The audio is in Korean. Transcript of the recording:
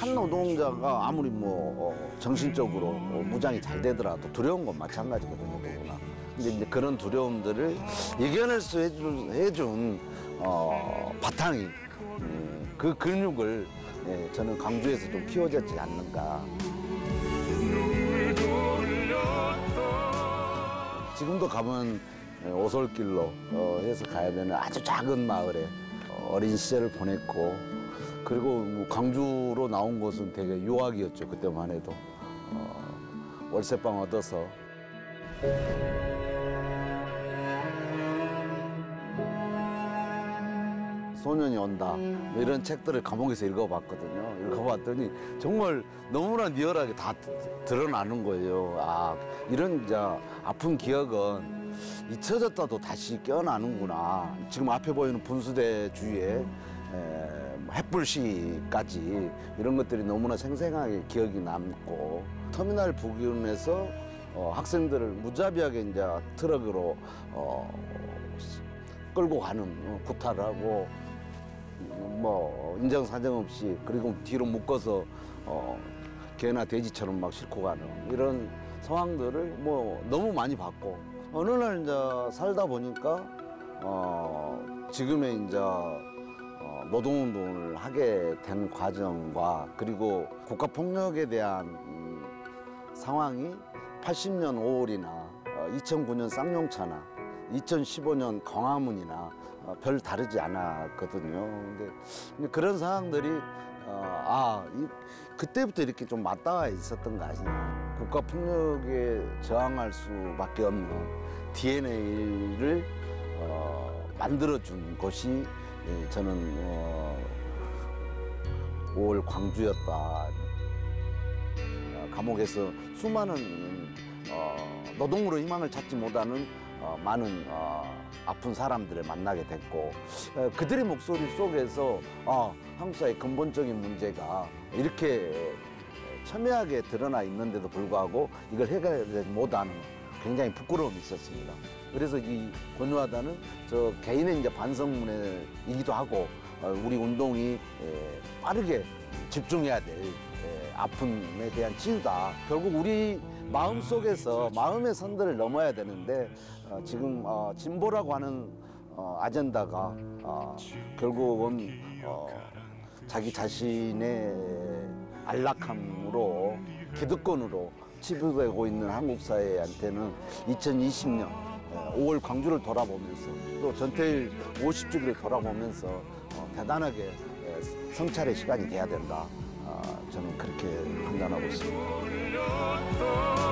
한 노동자가 아무리 뭐 정신적으로 무장이 잘 되더라도 두려운 건 마찬가지거든요, 누구나. 근데 이제 그런 두려움들을 이겨낼 수 해준 바탕이 그 근육을 저는 광주에서 좀 키워졌지 않는가. 지금도 가면 오솔길로 해서 가야 되는 아주 작은 마을에 어린 시절을 보냈고, 그리고 뭐 광주로 나온 곳은 되게 유학이었죠. 그때만 해도 월세방 얻어서. 소년이 온다, 뭐 이런 책들을 감옥에서 읽어봤거든요. 읽어봤더니 정말 너무나 리얼하게 다 드러나는 거예요. 아, 이런 이제 아픈 기억은 잊혀졌다도 다시 깨어나는구나. 지금 앞에 보이는 분수대 주위에 햇불시까지 이런 것들이 너무나 생생하게 기억이 남고, 터미널 부근에서 학생들을 무자비하게 이제 트럭으로 끌고 가는 구타를 하고, 뭐 인정사정 없이, 그리고 뒤로 묶어서 개나 돼지처럼 막 싣고 가는 이런 상황들을 뭐 너무 많이 봤고, 어느 날 이제 살다 보니까 지금의 이제 노동운동을 하게 된 과정과, 그리고 국가폭력에 대한 상황이 80년 5월이나 2009년 쌍용차나 2015년 광화문이나 별 다르지 않았거든요. 근데 그런 상황들이 그때부터 이렇게 좀 맞닿아 있었던 거 아니냐. 국가폭력에 저항할 수밖에 없는 DNA를 만들어준 곳이 저는 5월 광주였다. 감옥에서 수많은 노동으로 희망을 찾지 못하는 많은 아픈 사람들을 만나게 됐고, 그들의 목소리 속에서 한국 사회의 근본적인 문제가 이렇게 첨예하게 드러나 있는데도 불구하고 이걸 해결하지 못하는 굉장히 부끄러움이 있었습니다. 그래서 이 권유하다는 저 개인의 이제 반성문이기도 하고, 우리 운동이 빠르게 집중해야 될 아픔에 대한 치유다. 결국 우리 마음속에서 마음의 선들을 넘어야 되는데, 지금 진보라고 하는 아젠다가 결국은 자기 자신의 안락함으로, 기득권으로 치부되고 있는 한국 사회한테는 2020년 5월 광주를 돌아보면서, 또 전태일 50주기를 돌아보면서 대단하게 성찰의 시간이 돼야 된다. 저는 그렇게 판단하고 있습니다.